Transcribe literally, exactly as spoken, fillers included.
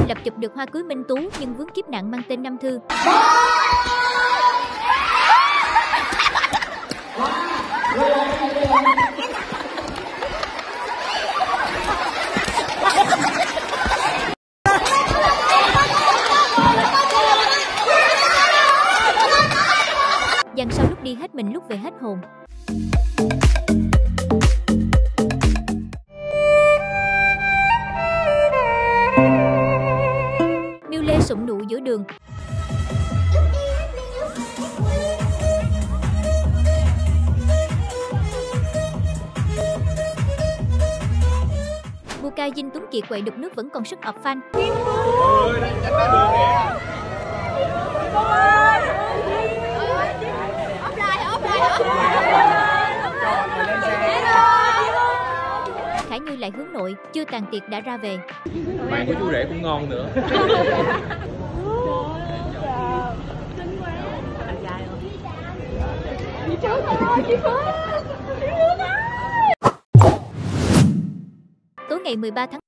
Lập chụp được hoa cưới minh tú nhưng vướng kiếp nạn mang tên Nam Thư. Dàn sau lúc đi hết mình lúc về hết hồn. Miu Lê sụng nụ giữa đường. Buka Dinh Tuấn Kiệt quậy đục nước vẫn còn sức ập fan. Khải Như lại hướng nội, chưa tàn tiệc đã ra về. Bạn của chú rể cũng ngon nữa. Tối ngày mười ba tháng